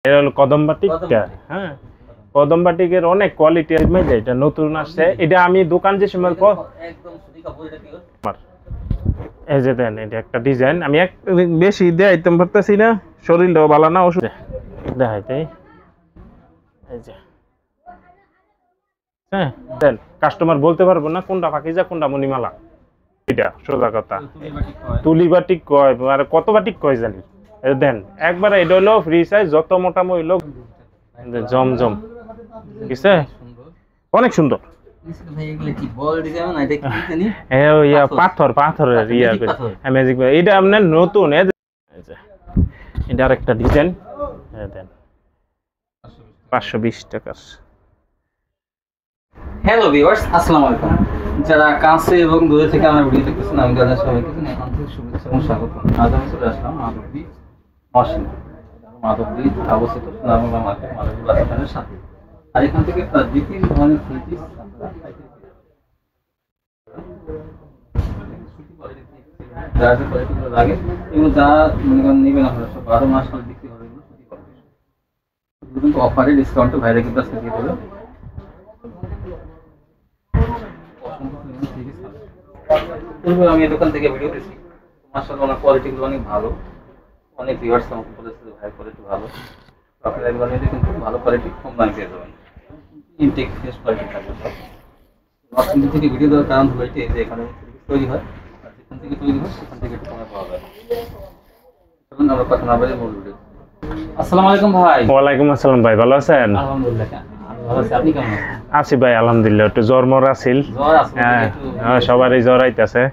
এটা হলো কদম বাটিকটা। হ্যাঁ, কদম বাটিকের অনেক কোয়ালিটি আছে, এটা নতুন আসছে। এটা আমি দোকান যে সময় একদম সুতি কাপড়। এটা কি এই যে দেন, এটা একটা ডিজাইন। আমি এক বেশি দেখাইতে পারতেছি না, শরীরটাও ভালো না, ওষুধ দেখাইতে। এই যে হ্যাঁ দেন, কাস্টমার বলতে পারবো না কোনটা পাকিজা কোনটা মণিমালা। এটা সোজা কথা, তুলি বাটিক কয় আর কত বাটিক কয় জানি। দেন একবার এটা হলো ফ্রি সাইজ, যত মোটা হইলো জমজম, ঠিক আছে, অনেক সুন্দর। পাথরের ম্যাজিক, এটা আপনার নতুন। এটা আরেকটা ডিজাইন, দেন 520 টাকা। হ্যালো ভিউয়ার্স, আসসালামু আলাইকুম। যারা কাছে এবং দূরে থেকে আমার ভিডিও দেখতেছেন, আমি তাদের সবাইকে এখন থেকে শুভেচ্ছা এবং স্বাগত। আজ আমি চলে আসলাম মাধবদী মহসিন, মাধবদী অবস্থিত সোনারবাংলা মার্কেট, মাধবদী বাস স্ট্যান্ডের সাথে। আর এখান থেকে প্রায় 2-3 ধরনের থ্রি পিস যারা যে কোয়ালিটিগুলো লাগে, এগুলো যা মনে করেন নেবেন আপনারা সব 12 মাস করে বিক্রি হবে। এগুলো সুতি কোয়ালিটি, কিন্তু অফারে ডিসকাউন্টে ভাইরা কিন্তু আজকে দিয়ে দেবে। আমি এই দোকান থেকে ভিডিও দিচ্ছি, মাশাআল্লাহ ওনার কোয়ালিটিগুলো অনেক ভালো। অনেক ভিউয়ার্স আমাকে বলেছে যে ভাই কোয়ালিটি ভালো, আপনারা একবার নিলে কিন্তু ভালো কোয়ালিটি কম দামে পেয়ে যাবেন। ইনটেক ফ্রেশ কোয়ালিটি থাকবে সব। নতুন থেকে ভিডিও দেওয়ার কারণ হলো এটাই যে এখানে তৈরি হয়, আর যেখান থেকে তৈরি হয় সেখান থেকে একটু কমে পাওয়া যায়। চলুন আমরা কথা না বলে মূল ভিডিও। আসসালামু আলাইকুম ভাই। ওয়ালাইকুম আসসালাম ভাই, ভালো আছেন? আলহামদুলিল্লাহ, ভালো আছি। আপনি কেমন আছেন? আছি ভাই আলহামদুলিল্লাহ, একটু জ্বর মর আছিল। জ্বর আছে? হ্যাঁ, সবারই জ্বর আইতাছে।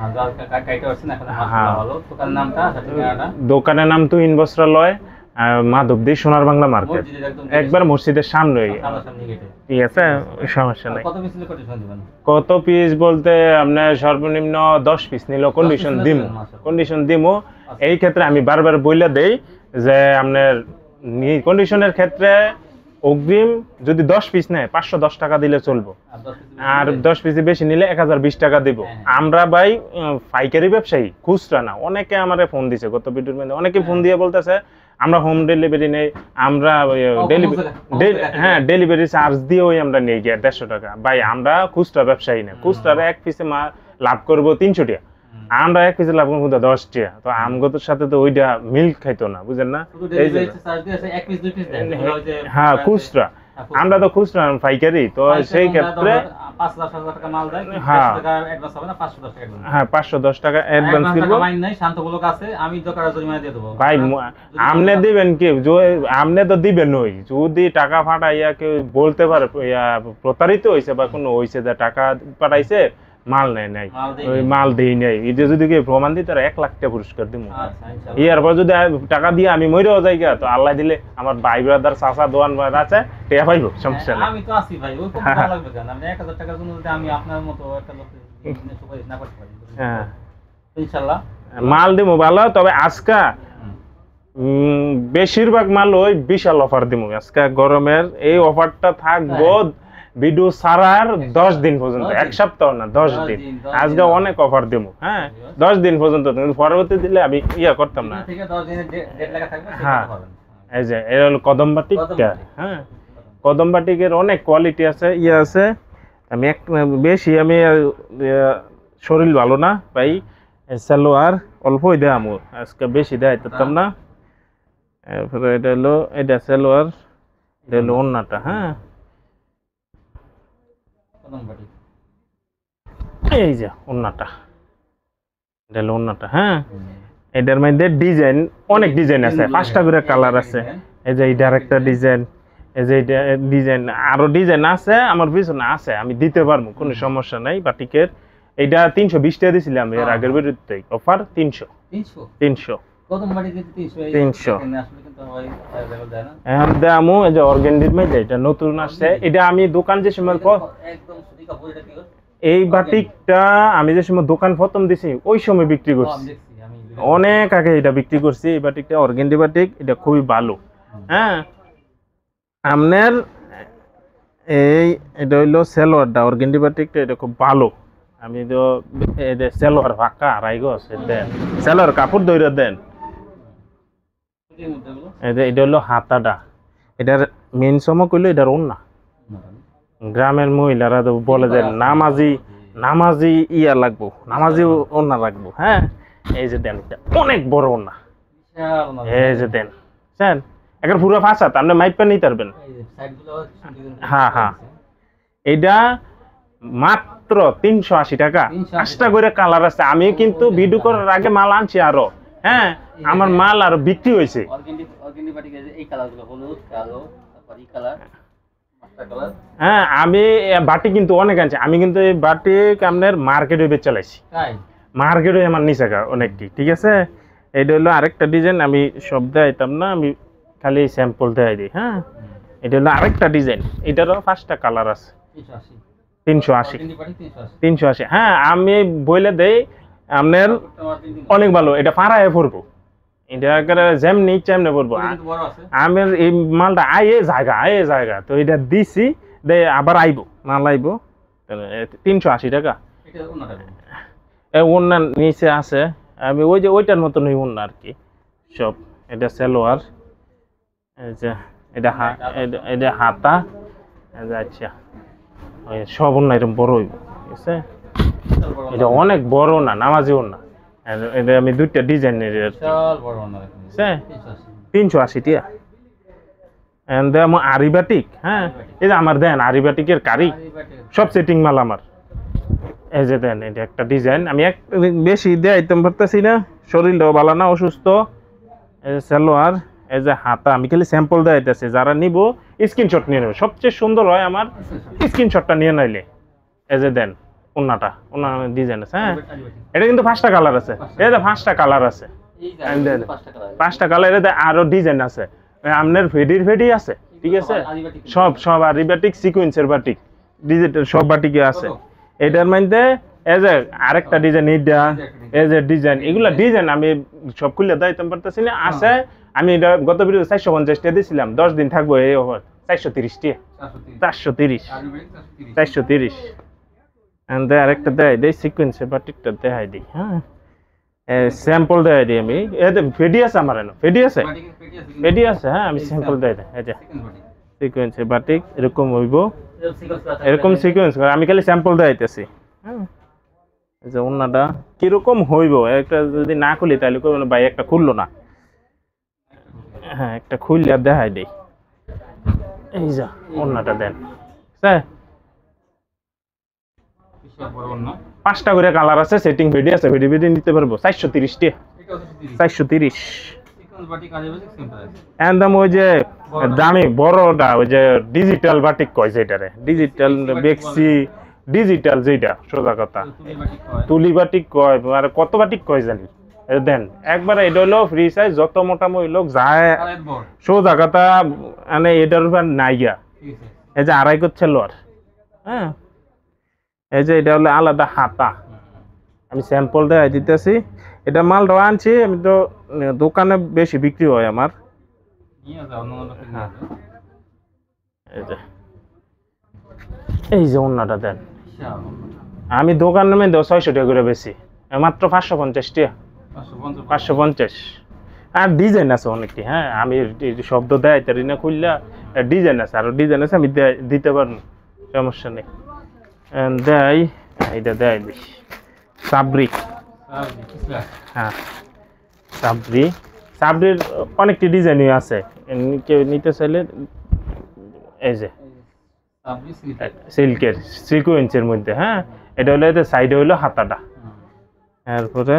দোকানের নাম তুহিন বস্ত্রালয়, মাধবদী সোনার বাংলা মার্কেট, একবার মসজিদের সামনে। ঠিক আছে, সমস্যা নাই। কত পিস বলতে আপনার সর্বনিম্ন 10 পিস নিল কন্ডিশন দিমু। এই ক্ষেত্রে আমি বারবার বইলা দেই যে আপনার কন্ডিশনের ক্ষেত্রে অগ্রিম যদি 10 পিস নেয় 510 টাকা দিলে চলবো, আর 10 পিস বেশি নিলে 1020 টাকা দিব। আমরা ভাই পাইকারি ব্যবসায়ী, খুচরা না। অনেকে আমারে ফোন দিছে, গত ভিডিওর মধ্যে অনেকে ফোন দিয়ে বলতেছে আমরা হোম ডেলিভারি নেই, আমরা ডেলিভারি চার্জ দিয়ে ওই আমরা নেই গিয়ে 150 টাকা। ভাই আমরা খুচরা ব্যবসায়ী না, খুচরা এক পিসে লাভ করবো 300 টাকা, আমরা এক পিসে লাভ করবো 10 টাকা। তো আমগতর সাথে তো ওইটা মিল খাইতো না, বুঝেন না? হ্যাঁ খুচরা, আমরা তো খুচরা পাইকারি, তো সেই ক্ষেত্রে হ্যাঁ 510 টাকা অ্যাডভান্স দিব। ভাই আমনে দিবেন কি, আমনে তো দিবেন ওই যদি টাকা ফাটাইয়া কেউ বলতে পারে প্রতারিত হয়েছে বা কোনো হয়েছে যে টাকা পাঠাইছে মাল নেয় নাই, ওই মাল দিই নাই, এটা যদি কেউ প্রমাণ দিই তারা 1 লাখ টাকা পুরস্কার দিব। এরপর যদি টাকা দিয়ে আমি মরেও যাই, তো আল্লাহ দিলে আমার ভাই ব্রাদার চাচা দোয়ান আছে টেয়া পাইব, সমস্যা নেই। আমি তো আছি ভাই, ওই কত টাকা লাগবে জান? আমি 1000 টাকার জন্য যদি আমি আপনার মতো একটা লোককে সুপারিশ না করতে পারি, হ্যাঁ ইনশাআল্লাহ মাল দিব ভালো। তবে আজকে বেশিরভাগ মাল ওই বিশাল অফার দিব আজকে। গরমের এই অফারটা থাকবো ভিডিও ছাড়ার 10 দিন পর্যন্ত, 1 সপ্তাহ না 10 দিন। আজকে অনেক অফার দেবো, হ্যাঁ 10 দিন পর্যন্ত। কিন্তু পরবর্তী দিলে আমি ইয়া করতাম না। হ্যাঁ এই যে এটা হলো কদম বাটিকটা। হ্যাঁ, কদম বাটিকের অনেক কোয়ালিটি আছে, ইয়ে আছে। আমি বেশি আমি শরীর ভালো না ভাই, সালোয়ার অল্পই দেয় আমার আজকে, বেশি দেয় দিতাম না। এরপরে এটা হলো, এটা সালোয়ার, এটা হলো ওন্নাটা। হ্যাঁ এই যে ওন্নাটা, এটা হলো ওন্নাটা। হ্যাঁ এটার মধ্যে ডিজাইন, অনেক ডিজাইন আছে, 5টা করে কালার আছে। এই যে এটা আরেকটা ডিজাইন, এই যে এটা ডিজাইন, আরো ডিজাইন আছে আমার পিছনে আছে, আমি দিতে পারবো, কোনো সমস্যা নাই। বাটিকের এইটা 320 টাকা দিয়েছিলাম এর আগের বিরুদ্ধে, অফার 300। এখন দামও এই যে অর্গানডির মধ্যে এটা নতুন আসছে। এটা আমি দোকান যে সময় এই বাটিকটা আমি যে সময় দোকান প্রথম দিছি ওই সময় বিক্রি করছি, অনেক আগে এটা বিক্রি করছি। এই বাটিকটা অর্গানডি বাটিক, এটা খুবই ভালো। হ্যাঁ আপনার এটা হইলো সালোয়ারটা, অর্গানডি বাটিকটা এটা খুব ভালো। আমি তো সালোয়ার ফাঁকা রাইগো আছে, দেন সালোয়ার কাপড় ধরে দেন, এই মুদ্রাগুলো এটা হলো হাতাটা, এটার মেন চমক হইলো এটার ওন্না। গ্রামের মহিলারা তো বলে যে নামাজি নামাজি ইয়া লাগবো, নামাজি ওন্না লাগবো। হ্যাঁ, এই যে দেন, এটা অনেক বড় ওন্না। বিশাল ওনা। এই যে দেন, বুঝছেন, একটা পুরো ফাঁসা, আপনি মাইপা নিতে পারবেন। এই যে সাইডগুলো হ্যাঁ হ্যাঁ, এটা মাত্র 380 টাকা। 5টা করে কালার আছে। আমি কিন্তু ভিডিও করার আগে মাল আনছি আরো। হ্যাঁ, আমার মাল আরো বিক্রি হয়েছে। অর্গানিক বাটিক এই কালারগুলো হলুদ, কালো, তারপর এই কালার, মাস্টার কালার। হ্যাঁ, আমি বাটি কিন্তু অনেক আনছি। আমি কিন্তু এই বাটি আপনার মার্কেটে বেচে চালাইছি, তাই মার্কেটে আমার নিচে অনেকটি। ঠিক আছে, এটা হলো আরেকটা ডিজাইন, আমি সব দেখাইতাম না, আমি খালি স্যাম্পল দেখাই দিই। হ্যাঁ, এটা হলো আরেকটা ডিজাইন, এটারও 5টা কালার আছে। 380 অর্গানিক বাটিক 380। 380। হ্যাঁ, আমি বলে দেই আপনার অনেক ভালো, এটা পাড়ায় পড়বো, এটা একেবারে যেমনি তেমনি পড়বো। কিন্তু বড় আছে। আমি এই মালটা আয়ে জায়গা তো এটা দিছি, দে আবার আইবো, মাল আইবো। 380 টাকা। এটা ওনাটা ওনার নিচে আছে, আমি ওই যে ওইটার মতন ওনা আর কি সব। এটা সালোয়ার, এই যে এটা এটা হাতা, এই যে আচ্ছা ওই সব ওনা এরকম বড় হইব। ঠিক আছে, এটা অনেক বড় না, নামাজি ওনা। এটা আমি 2টা ডিজাইনের বিশাল বড় ওনা দেখুন। 380 টিয়া। এন্ড আমার আরিবাটিক। হ্যাঁ, এই যে আমার দেন আরিবাটিকের কারি, সব সেটিং মাল আমার। এই যে দেন, এটা একটা ডিজাইন, আমি এক বেশি দেখাইতে পারতেছি না, শরীরটাও ভালো না, অসুস্থ। এই যে সালোয়ার, এই যে হাতা, আমি খালি স্যাম্পল দেখাইতেছি, যারা নিব স্ক্রিনশট নিয়ে নেবে। সবচেয়ে সুন্দর হয় আমার স্ক্রিনশটটা নিয়ে নাইলে। এই যে দেন ওন্নাটা, ওন্নার ডিজাইন আছে। হ্যাঁ, এটা কিন্তু 5টা কালার আছে। এই যে 5টা কালার আছে, এই যে 5টা কালার। 5টা কালার। এতে আরো ডিজাইন আছে, আপনার ফেডি আছে। ঠিক আছে, সব আরিবাটিক সিকোয়েন্সের বাটিক, ডিজিটাল সব বাটিকে আছে। এটার মধ্যে এই যে আরেকটা ডিজাইন, এইটা এই যে ডিজাইন, এগুলা ডিজাইন আমি সব খুলে দিতে পারতেছি না। আছে, আমি এটা গত ভিডিও 450 টাকা দিয়েছিলাম, 10 দিন থাকবো এই অফার। 430 টাকা, 430 430। এন্ড আরেকটা দেয় সিকোয়েন্সের বাটিকটা দেখাই দিই। হ্যাঁ, স্যাম্পল দেখাই দিই আমি। এতে ফেডি আছে, আমার এনে ফেডি আছে, ফেডি আছে। হ্যাঁ, আমি স্যাম্পল দেখাই দিই। এই যে সিকোয়েন্সের বাটিক এরকম হইব, এরকম সিকোয়েন্স করে আমি খালি স্যাম্পল দেখাইতেছি। হ্যাঁ, এই যে ওন্নাটা কিরকম হইব, একটা যদি না খুলি তাহলে কই ভাই একটা খুললো না। হ্যাঁ, একটা খুললে আর দেখাই দেই। এই যে ওন্নাটা দেন, স্যার 5টা করে কালার আছে, সেটিং ভিডি আছে, ভিডি নিতে পারবো। 430 টাকা, 430। একদম ওই যে দামি বড়টা, ওই যে ডিজিটাল বাটিক কয়, যেটারে ডিজিটাল বেক্সি ডিজিটাল, যেটা সোজা কথা তুলি বাটিক কয়, আর কত বাটিক কয় জানি। দেন একবার, এটা হলো ফ্রি সাইজ, যত মোটামুটি লোক যায় সোজা কথা, মানে এটার উপর নাইয়া। এই যে 2.5 করছে লোয়ার। হ্যাঁ, এই যে এটা হলো আলাদা হাতা, আমি স্যাম্পল দেখাই দিতেছি। এটা মালটা আনছি আমি, তো দোকানে বেশি বিক্রি হয় আমার। এই যে ওন্নাটা দেন, আমি দোকানের মধ্যে 600 টাকা করে বেশি, মাত্র 550 টাকা, 550। আর ডিজাইন আছে অনেকটি। হ্যাঁ, আমি শব্দ দেয় তারি না, খুললা ডিজাইন আছে, আরো ডিজাইন আছে, আমি দিতে পারবো, সমস্যা নেই। দেয়, এইটা দেয় দিই সাবরি। হ্যাঁ, সাবরির অনেকটি ডিজাইনই আছে, কেউ নিতে চাইলে। এই যে সিল্কের সিকোয়েন্সের মধ্যে। হ্যাঁ, এটা হলো এতে সাইডে হইলো হাতাটা। তারপরে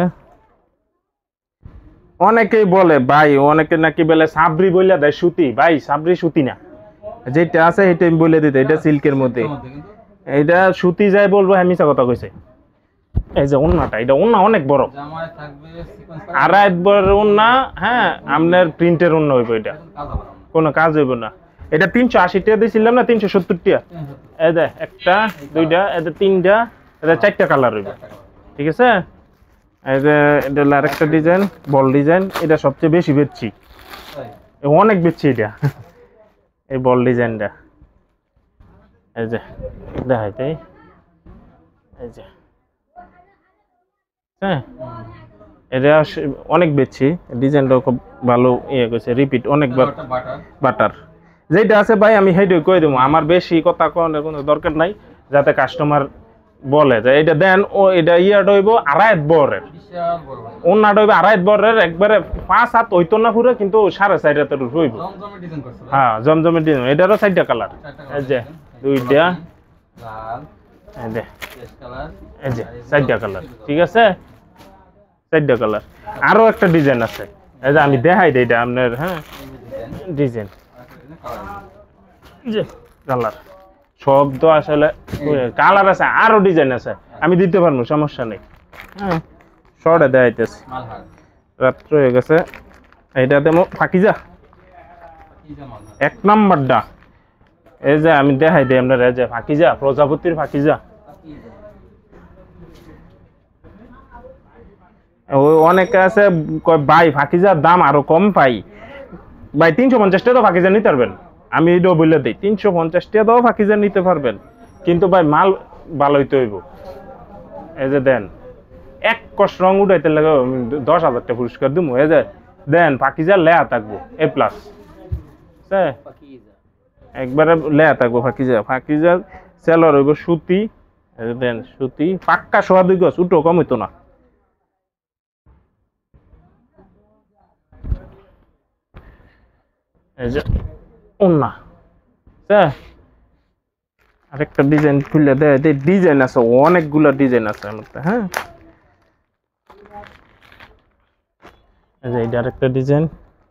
অনেকেই বলে ভাই, অনেকে নাকি বলে সাবরি বইলা দেয় সুতি, ভাই সাবরি সুতি না, যেটা আছে এটা আমি বলে দিতে, এটা সিল্কের মধ্যে, এটা সুতি যায় বলবো, হ্যাঁ মিছা কথা কইছে। এই যে ওন্নাটা, এটা ওন্না অনেক বড়, আর একবার ওন্না। হ্যাঁ, আপনার প্রিন্টের ওন্না হইব, এটা কোনো কাজ হইব না। এটা 380 টাকা দিয়েছিলাম না, 370 টাকা। এই যে একটা, দুইটা, এটা 3টা, এটা 4টা কালার হইব। ঠিক আছে, এই যে এটা হলো আরেকটা ডিজাইন, বল ডিজাইন, এটা সবচেয়ে বেশি বেচছি, অনেক বেচছি এটা, এই বল ডিজাইনটা। এই যে দেখাইতে, এই যে হ্যাঁ, এটা অনেক বেচছি, ডিজাইনটাও খুব ভালো ইয়ে করছে, রিপিট অনেকবার। বাটার যেটা আছে ভাই আমি সেইটাই কই দেবো, আমার বেশি কথা কোনো দরকার নাই, যাতে কাস্টমার বলে যে এটা দেন, ও এটা ইয়াটা হইব 2.5 বরের, ওনাটা হইবে 2.5 বরের, একবারে 5 হাত হইতো না পুরো, কিন্তু 4.5 হাতের হইব। হ্যাঁ জমজমের ডিজাইন, এটারও 4টা কালার, এই যে 2টা, এই যে 4টা কালার, ঠিক আছে 4টা কালার। আরো একটা ডিজাইন আছে, এই যে আমি দেখাই দিই এটা আপনার, হ্যাঁ ডিজাইন যে কালার সব তো আসলে কালার আছে, আরো ডিজাইন আছে, আমি দিতে পারবো, সমস্যা নেই। হ্যাঁ শর্টে দেখাইতেছি, রাত্র হয়ে গেছে। এইটাতে ফাকিজা 1 নাম্বারটা, এই যে আমি দেখাই দিই আপনার, এই যে ফাকিজা, প্রজাপতির ফাকিজা। ওই অনেকে আছে ভাই ফাকিজার দাম আরো কম পাই, ভাই 350 টাকা ফাকিজা নিতে পারবেন, আমি এটাও বলে দিই 350 টাকা দাও ফাকিজা নিতে পারবেন, কিন্তু ভাই মাল ভালো হইতে হইব। এই যে দেন, এক কষ রং উঠাইতে লাগে 10,000 টাকা পুরস্কার দিব। এই যে দেন ফাকিজা লেয়া থাকবো A+, একবারে লেয়া থাকবো ফাকিজা। ফাকিজার সেলর হইব সুতি, এই যে দেন সুতি পাক্কা 2.5 গজ, উঠো কম হইতো না। এই যে ওন্না, আরেকটা ডিজাইন খুলে দেয়, ডিজাইন আছে অনেকগুলো ডিজাইন আছে আমার। হ্যাঁ এই যে এটা আরেকটা ডিজাইন,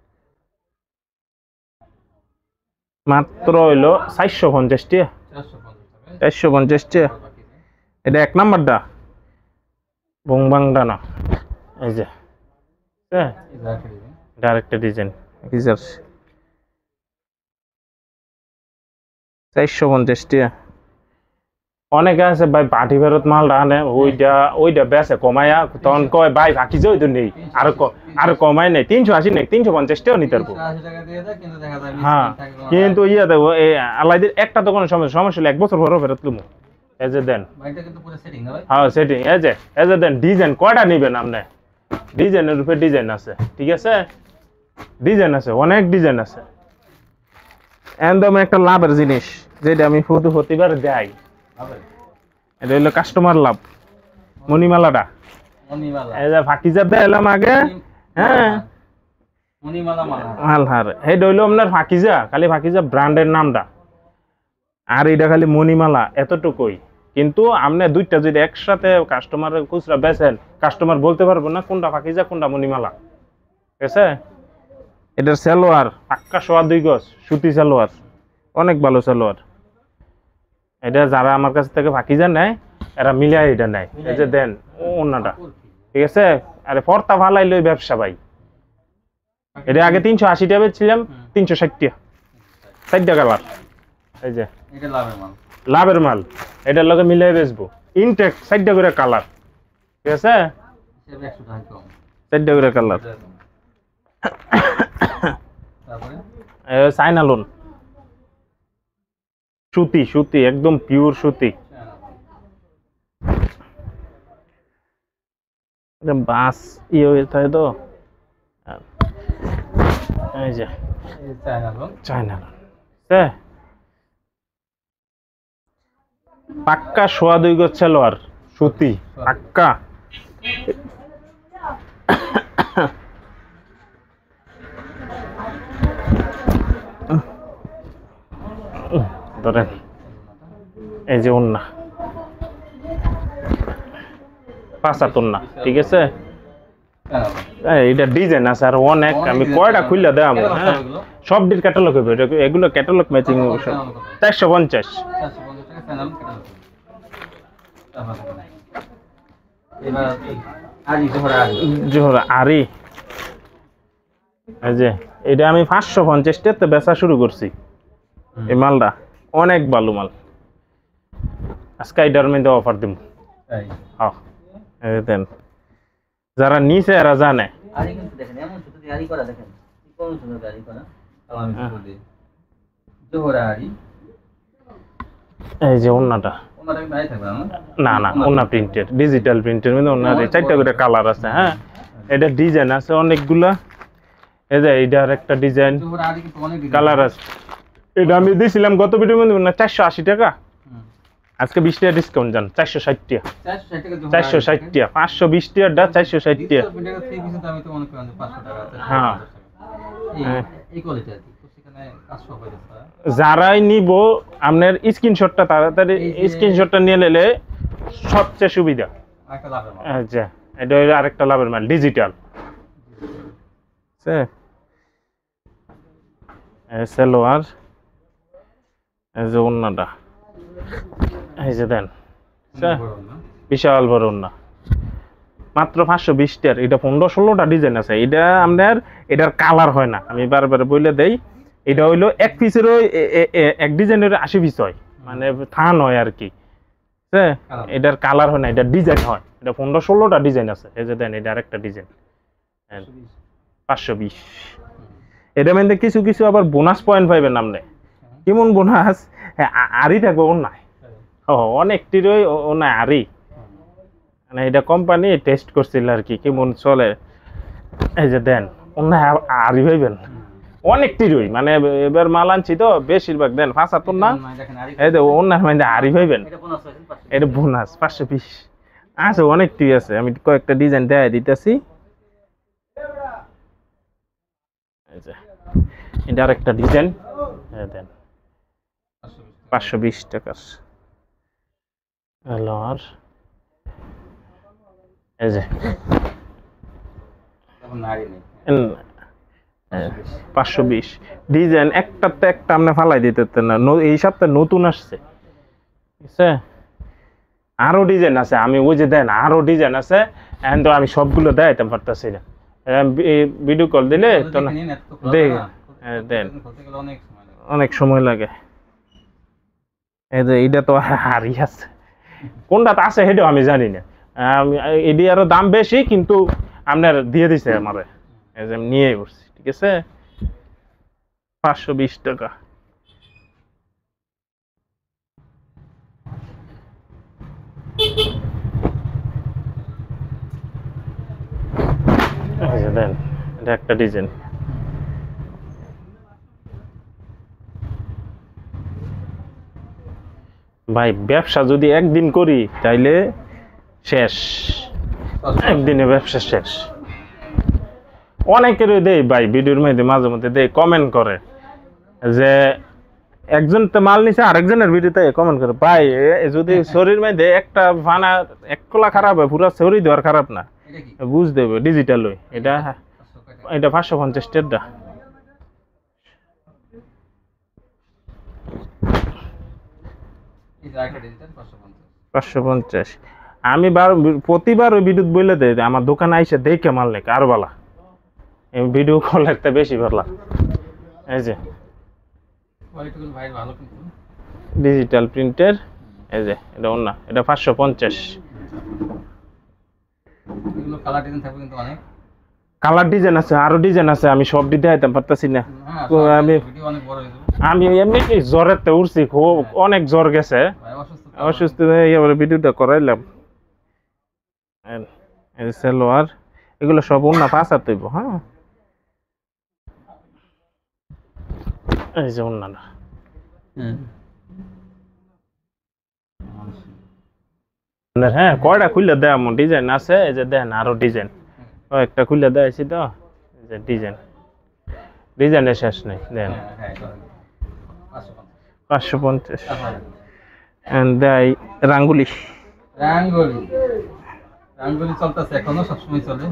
মাত্র হইলো 450 টাকা, 450 টাকা। এটা 1 নাম্বারটা বংবাংটা না, এই যে এটা আরেকটা ডিজাইন, 450 টাকা। অনেকে আছে ভাই পার্টি ফেরত মাল আনে, ওইটা বেচে কমায়া, তখন কয় ভাই ফাকিজা ওই তো নেই, আর কমায় নেই, 380 নেই, 350 টাকা নিতে পারবো। হ্যাঁ কিন্তু ইয়ে দেবো এই আলাইদের একটা তো কোনো সমস্যা হলে 1 বছর পরও ফেরত দেবো। এই যে দেন, হ্যাঁ সেটিং, এই যে দেন ডিজাইন কয়টা নিবেন আপনি, ডিজাইনের উপরে ডিজাইন আছে, ঠিক আছে ডিজাইন আছে, অনেক ডিজাইন আছে। একদম একটা লাভের জিনিস, যেটা আমি প্রতিবার দেয়, এটা হলো কাস্টমার লাভ। মণিমালাটা এই যে ফাকিজা দিলাম আগে, হ্যাঁ মালহার, এটা হইলো আপনার ফাকিজা, খালি ফাকিজা ব্র্যান্ডের নামটা, আর এটা খালি মণিমালা এতটুকুই। কিন্তু আপনি দুইটা যদি একসাথে কাস্টমারের খুচরা বেচেন, কাস্টমার বলতে পারবো না কোনটা ফাকিজা কোনটা মণিমালা, ঠিক আছে। এটার সালোয়ার পাক্কা 2.5 গজ সুতি সালোয়ার, অনেক ভালো সালোয়ার। এটা যারা আমার কাছ থেকে ফাকিজা নেয় এরা মিলিয়ে এটা নেয়। এই যে দেন ওনাটা, ঠিক আছে। আরে পর্তা ভালাইলো ব্যবসা ভাই, এটা আগে 380 টাকা বেচছিলাম, 360 টাকা, 4টা কালার। এই যে এটা লাভের মাল, এটার লগে মিলিয়ে বেচবো। ইনটেক 4টা করে কালার, ঠিক আছে 4টা করে কালার। চাইনা লোন সুতি, সুতি একদম পিওর সুতি, বাস ইয়ে হয়ে থাকে তো। এই যে চাইনা লোন পাক্কা 2.5 গজ সালোয়ার সুতি পাক্কা। ধরেন এই যে ওন্না 5 হাত ওন্না, ঠিক আছে। এটা ডিজাইন আছে আর অনেক, আমি কয়টা খুললে দেখাবো। হ্যাঁ সব ডির ক্যাটালগ হবে, এগুলো ক্যাটালগ ম্যাচিং 450। জোহরা আরি, এই যে এটা আমি 550 টাকাতে বেচা শুরু করছি। এই মালটা অনেক ভালো মাল, আজকে এটার মধ্যে অফার দিব। হ্যাঁ দেন, যারা নিছে এরা জানে। এই যে ওন্নাটা, না না ওন্না প্রিন্টেড, ডিজিটাল প্রিন্টের মধ্যে ওন্না 4টা করে কালার আছে। হ্যাঁ এটা ডিজাইন আছে অনেকগুলা। এই যে এটার একটা ডিজাইন কালার আছে। এটা আমি দিয়েছিলাম গত ভিডিওর মধ্যে না 480 টাকা, আজকে 20 টাকা ডিসকাউন্ট যান 460 টাকা। 460 টাকা 520 টাকাটা 460 টাকা। হ্যাঁ যারাই নিব আপনার স্ক্রিনশটটা তাড়াতাড়ি স্ক্রিনশটটা নিয়ে নিলে সবচেয়ে সুবিধা। আচ্ছা এটা হলো আরেকটা লাভের মাল ডিজিটাল। সালোয়ার এই যে ওন্নাটা এই যে দেন বিশাল বড় ওন্না, মাত্র 520 টাকার। এটা 15-16টা ডিজাইন আছে। এটা আপনার এটার কালার হয় না, আমি বারবার বলে দেই। এটা হইলো এক পিসেরও এক ডিজাইনের 80 পিস হয়, মানে থান হয় আর কি। এটার কালার হয় না, এটা ডিজাইন হয়। এটা 15-16টা ডিজাইন আছে। এই যে দেন এটা আরেকটা ডিজাইন 520। এটা মধ্যে কিছু কিছু আবার বোনাস পয়েন্ট পাইবেন আপনি। কেমন বোনাস? আরই থাকবে ওনায়, অনেকটিরই ওনায় আরই, মানে এটা কোম্পানি টেস্ট করছিল আর কি কেমন চলে। এই যে দেন ওনায় আরই পাইবেন অনেকটিরই, মানে এবার মাল আনছি তো বেশিরভাগ দেন 75 না। এই যে ওনার মধ্যে আরই পাইবেন, এটা বোনাস 520 আছে। অনেকটি আছে, আমি কয়েকটা ডিজাইন দেখাই দিতেছি। এটা আরেকটা ডিজাইন দেন 520 টাকার। হ্যালো আর এই যে 520 ডিজাইন একটাতে একটা আপনি ফালাই দিতে না। এই সপ্তাহে নতুন আসছে, ঠিক আছে? আরো ডিজাইন আছে, আমি ওই যে দেন আরো ডিজাইন আছে, তো আমি সবগুলো দেখাইতে পারতেছি না। ভিডিও কল দিলে তো না দেন অনেক সময় লাগে। এই যে এটা তো হারি আছে, কোনটাতে আছে সেটাও আমি জানি না। এটি আরো দাম বেশি, কিন্তু আপনার দিয়ে দিছে আমারে, এই যে আমি নিয়ে বসছি, ঠিক আছে? 520 টাকা। দেন এটা একটা ডিজাইন। ভাই ব্যবসা যদি একদিন করি তাইলে শেষ, একদিনে ব্যবসা শেষ। অনেকেরই দেই ভাই ভিডিওর মধ্যে মাঝে মধ্যে দেই, কমেন্ট করে যে একজন তো মাল নিছে আরেকজনের ভিডিওতে কমেন্ট করে, ভাই যদি শরীর মধ্যে একটা ফানা এক কলা খারাপ হয় পুরো শরীর দেওয়ার খারাপ না, বুঝ দেবে ডিজিটাল ওই। এটা এটা 550 টাকা। আমি প্রতিবার ওই ভিডিও বলে দেয় আমার দোকানে আইসে দেখে মাল নেই আর বলা ভিডিও কল একটা বেশি ভালো। এই যে ডিজিটাল প্রিন্টের, এই যে এটা অন্য, এটা 550। কালার ডিজাইন আছে, আরো ডিজাইন আছে, আমি সব দিতে পারতেছি না। আমি এমনি জ্বরের তে উঠছি, খুব অনেক জ্বর গেছে, অসুস্থ হয়ে ভিডিওটা করাইলাম। সালোয়ার এগুলো সব অন্য 5 তৈব। হ্যাঁ এই যে অন্যটা হ্যাঁ কয়টা খুললে দেয় এমন ডিজাইন আছে। এই যে দেন আরো ডিজাইন একটা খুলে দেয়াছি তো, এই যে ডিজাইন ডিজাইনের শেষ নেই। দেন 550 দেয় রাঙ্গুলি। রাঙ্গুলি চলতেছে এখনো, সবসময় চলে।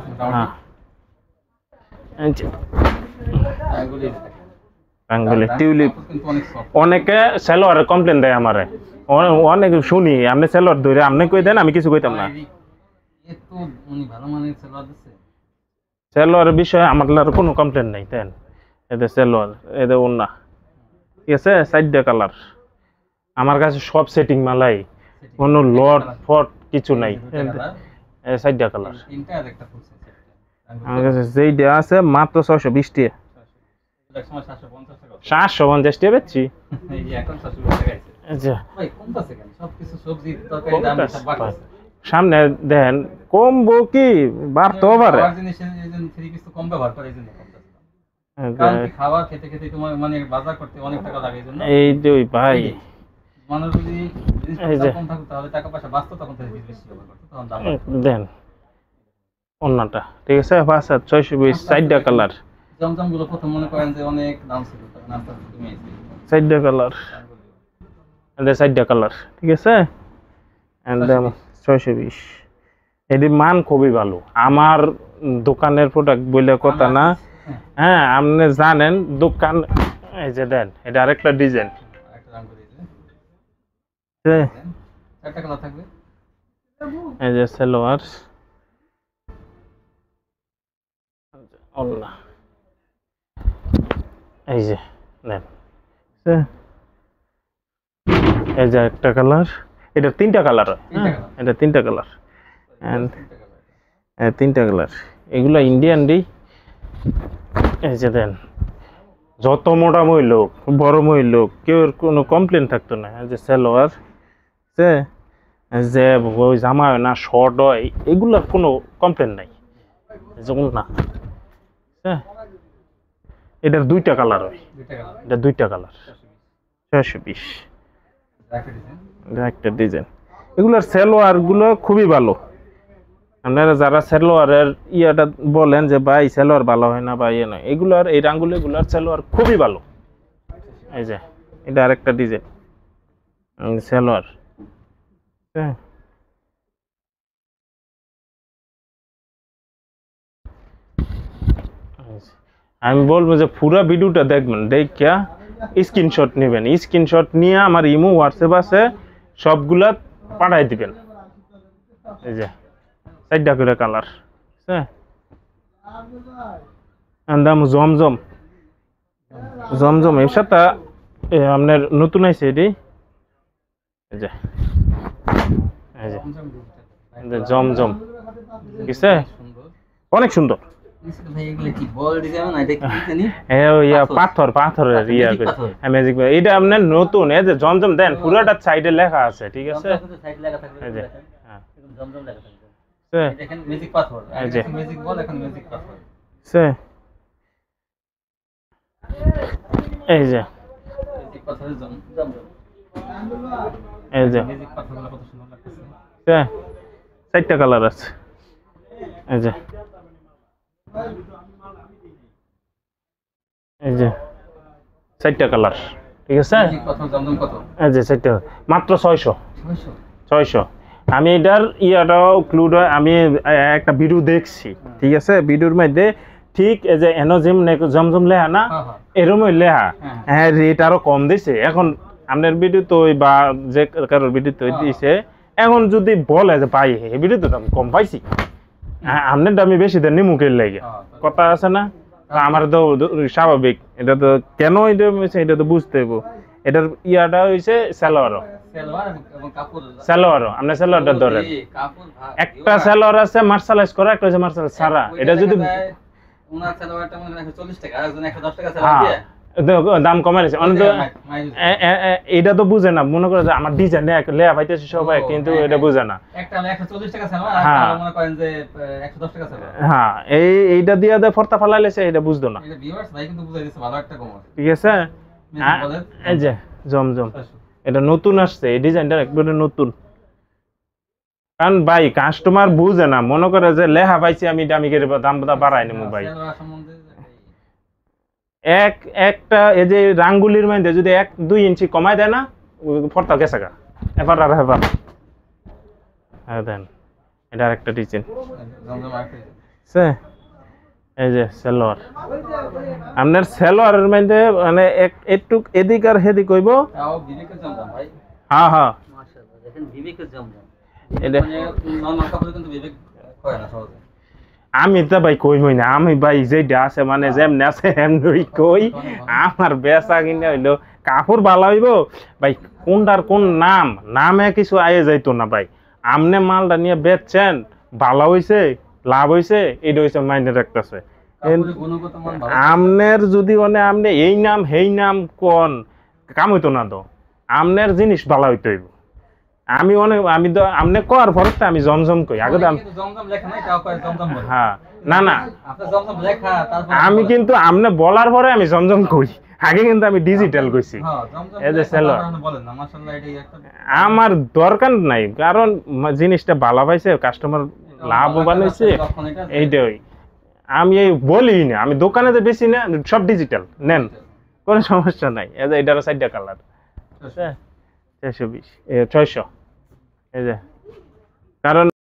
রাঙ্গুলি টিউলিপ। অনেকে সেলোয়ারের কমপ্লেন দেয় আমারে, অনেক শুনি আপনি সেলোয়ার ধরে আপনি কই দেন, আমি কিছু কইতাম না। সেলোয়ারের বিষয়ে আমার কোনো কমপ্লেন নাই। দেন এদের সেলোয়ার, এদের ওন্না, ঠিক আছে? 4টা কালার আমার কাছে সব সেটিং মালাই, কোনো লট ফট কিছু নাই। 4টা কালার আমার কাছে যেইটা আছে মাত্র 620 টাকা। 750 টাকা বেচছি। সামনে দেন কমবো কি বাড়তেও পারে। খাওয়ার জিনিসের এই জন্য 3 পিস তো কম ব্যবহার করে এই জন্য কম যাচ্ছে। কারণ কি খাবার খেতে খেতে তোমার মানে বাজার করতে অনেক টাকা লাগে এই জন্য। এই যে ওই ভাই মানুষ যদি জিনিসটা কম থাকতো তাহলে টাকা পয়সা বাঁচতো, তখন থেকে বেশি ব্যবহার করতো, তখন দাম বাড়তো। দেন অন্যটা ঠিক আছে 5,620 4টা কালার। জমজম গুলো প্রথম মনে করেন যে অনেক দাম ছিল, তখন নামটা কমিয়েছে। 4টা কালার এন্ড 4টা কালার ঠিক আছে এন্ড 620। এটির মান খুবই ভালো, আমার দোকানের প্রোডাক্ট বলে কথা না। হ্যাঁ আপনি জানেন দোকান, এই যে দেন এটা আরেকটা ডিজাইন, একটা দাম করে দিয়েছে। হ্যাঁ একটা কালার থাকবে। এই যে সালোয়ার আল্লাহ, এই যে দেন এই যে একটা কালার, এটা 3টা কালার হয়, এটা 3টা কালার এন্ড 3টা কালার। এগুলা ইন্ডিয়ান ডি। এই যে দেন যত মোটা মহিলা হোক বড় মহিলা হোক কেউ কোনো কমপ্লেন থাকতো না। যে সালোয়ার যে ওই জামা হয় না শর্ট হয় এগুলার কোনো কমপ্লেন নাই, যেমন না। হ্যাঁ এটার 2টা কালার হয়, এটা 2টা কালার 620। একটা ডিজাইন, এগুলোর সালোয়ার গুলো খুবই ভালো। আপনারা যারা সালোয়ারের ইয়াটা বলেন যে ভাই সালোয়ার ভালো হয় না বা ইয়ে নয়, এগুলার এই রাঙ্গুলি এগুলার সালোয়ার খুবই ভালো। এই যে এটা আরেকটা ডিজাইন সালোয়ার। হ্যাঁ আমি বলবো যে পুরো ভিডিওটা দেখবেন, দেখিয়া স্ক্রিনশট নেবেন, স্ক্রিনশট নিয়ে আমার ইমো হোয়াটসঅ্যাপ আছে সবগুলা পাঠাই দিবেন। এই যে 4টা করে কালার। হ্যাঁ দাম জমজম, জমজম এর সাথে আপনার নতুন আছে এটি। এই যে জমজম ঠিক আছে, অনেক সুন্দর। পাথরের ম্যাজিক, এটা আপনার নতুন। এই যে জমজম দেন পুরোটা সাইডে লেখা আছে ঠিক আছে। এই যে এই যে 4টা কালার আছে। এই যে এই যে 4টা কালার ঠিক আছে। এই যে 4টা মাত্র 600। আমি এটার ইয়াটাও ক্লুড আমি একটা ভিডিও দেখছি ঠিক আছে, ভিডিওর মধ্যে ঠিক এই যে এনজিম জমজম লেহা না এরমই লেহা, হ্যাঁ রেট আরো কম দিছে। এখন আপনার ভিডিও তো বা যে কারোর ভিডিও তো দিছে, এখন যদি বলে যে ভাই এই ভিডিও তো দাম কম পাইছি, আপনার দামি বেশি দেন মুখের লাগে কথা আছে না, আমার তো স্বাভাবিক। এটা তো কেন এটা তো বুঝতে হইব। এটার ইয়াটা হইছে সালোয়ারও, সালোয়ারও আপনি সালোয়ারটা ধরেন, একটা সালোয়ার আছে মার্শালাইজ করা, একটা হচ্ছে মার্শালাইজ ছাড়া। এটা যদি দাম কমে গেছে এটা তো বুঝে না, মনে করে যে আমার ডিজাইন লেয়া পাইতেছে সবাই, কিন্তু এটা বুঝে না। হ্যাঁ এইটা দিয়ে ফর্তা ফালাইলেছে এটা বুঝতো না ঠিক আছে। এই যে জমজম এটা নতুন আসছে, এই ডিজাইনটা একবারে নতুন। কারণ ভাই কাস্টমার বুঝে না, মনে করে যে লেহা পাইছি আমি দামি করে দামটা বাড়াই নেবো ভাই। একটা এই যে রাঙ্গুলির মধ্যে যদি 1-2 ইঞ্চি কমাই দেয় না ফর্তা গেছে গা এবার আর এবার। হ্যাঁ দেন এটা আরেকটা ডিজাইন। এই যে সালোয়ার, আপনার সালোয়ারের মধ্যে মানে একটু এদিক আর হেদিক হইব। হ্যাঁ হ্যাঁ আমি তো ভাই কইমই না, আমি ভাই যেটা আছে মানে যেমনি আছে এমনি কই। আমার বেচা কিনে হইলো কাপড় ভালো হইব ভাই, কোনটার কোন নাম নামে কিছু আয়ে যাইতো না ভাই। আমনে মালটা নিয়ে বেচছেন ভালো হইছে লাভ হইছে এটা হইছে মাইনে রাখতেছে। আমনের যদি মানে আপনি এই নাম হেই নাম কোন কাম হইতো না, তো আমনের জিনিস ভালো হইতে হইব। আমি আমি তো আমনে কর পরে আমি জমজম কই আগে তো কিন্তু জমজম লেখা নাই তাও কয় জমজম বলে হ্যাঁ না না আপনার জমজম লেখা তারপর আমি কিন্তু আমনে বলার পরে আমি জমজম কই আগে কিন্তু আমি ডিজিটাল কইছি হ্যাঁ জমজম এই যে সেলো বলেন না মাশাআল্লাহ এটাই একটা আমার দরকার নাই কারণ জিনিসটা ভালো পাইছে কাস্টমার লাভবান হইছে এইটাই আমি এই বলি না আমি দোকানে তো বেশি না সব ডিজিটাল নেন কোনো সমস্যা নাই এই যে এটারও 4টা কালার 620 600 এই যে কারণ